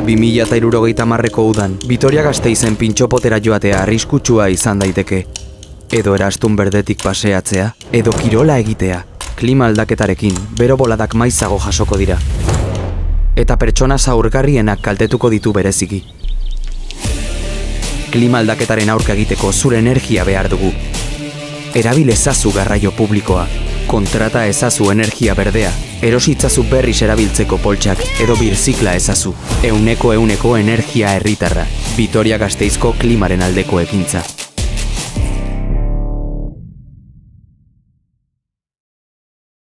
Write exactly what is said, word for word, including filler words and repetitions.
bi mila hirurogeita hamarreko udan, Vitoria-Gasteizen pintxopotera joatea arriskutsua izan daiteke. Edo erastun berdetik paseatzea, edo kirola egitea. Klima aldaketarekin, bero boladak maizago jasoko dira. Eta pertsona zaurgarrienak kaltetuko ditu bereziki. Klima aldaketaren aurka egiteko zure energia behar dugu. Erabil ezazu garraio publikoa. Kontrata ezazu energia berdea. Erositzazu berriz erabiltzeko poltsak edo birzikla ezazu. Euneko euneko energia herritarra. Vitoria-Gasteizko klimaren aldeko ekintza.